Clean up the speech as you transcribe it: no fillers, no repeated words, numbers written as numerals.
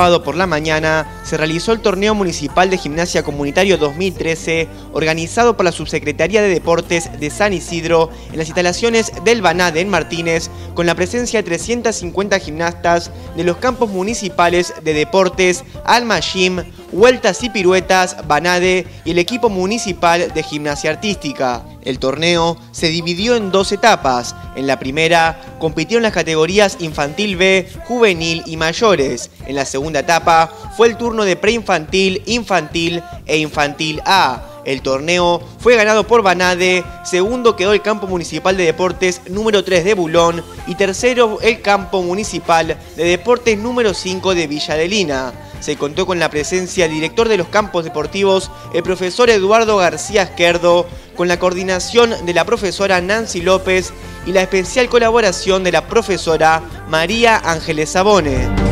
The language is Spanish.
sábado por la mañana se realizó el Torneo Municipal de Gimnasia Comunitario 2013, organizado por la Subsecretaría de Deportes de San Isidro en las instalaciones del Banade en Martínez, con la presencia de 350 gimnastas de los campos municipales de deportes Alma Gym, Vueltas y Piruetas, Banade y el equipo municipal de gimnasia artística. El torneo se dividió en 2 etapas. En la primera compitieron las categorías Infantil B, Juvenil y Mayores. En la segunda etapa fue el turno de Preinfantil, Infantil e Infantil A. El torneo fue ganado por Banade, segundo quedó el campo municipal de deportes número 3 de Bulón y tercero el campo municipal de deportes número 5 de Villa Adelina. Se contó con la presencia del director de los campos deportivos, el profesor Eduardo García Esquerdo, con la coordinación de la profesora Nancy López y la especial colaboración de la profesora María Ángeles Sabone.